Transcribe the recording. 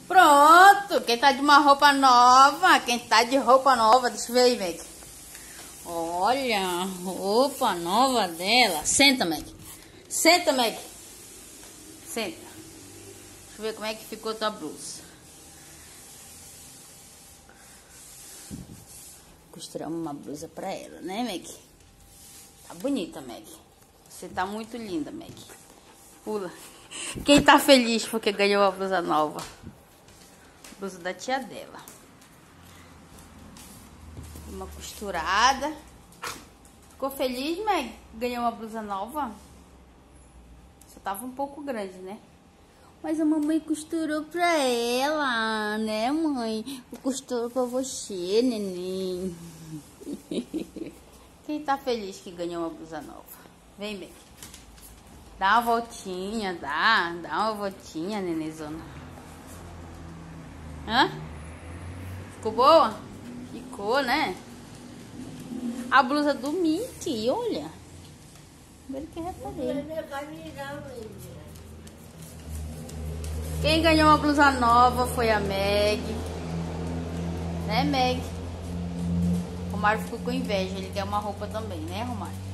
Pronto, quem tá de uma roupa nova, deixa eu ver aí, Meg. Olha a roupa nova dela. Senta, Meg. Senta, Meg. Senta. Deixa eu ver como é que ficou tua blusa. Costuramos uma blusa pra ela, né, Meg? Tá bonita, Meg. Você tá muito linda, Meg. Pula. Quem tá feliz porque ganhou a blusa nova? Blusa da tia dela. Uma costurada. Ficou feliz, Meg? Ganhou uma blusa nova? Só tava um pouco grande, né? Mas a mamãe costurou pra ela, né, mãe? Eu costuro pra você, neném. Quem tá feliz que ganhou uma blusa nova? Vem, Meg. Dá uma voltinha, dá uma voltinha, nenenzona. Hã? Ficou boa? Ficou, né? A blusa do Mickey, olha. Agora que reparei. Quem ganhou uma blusa nova foi a Meg. Né, Meg? Romário ficou com inveja. Ele quer uma roupa também, né, Romário?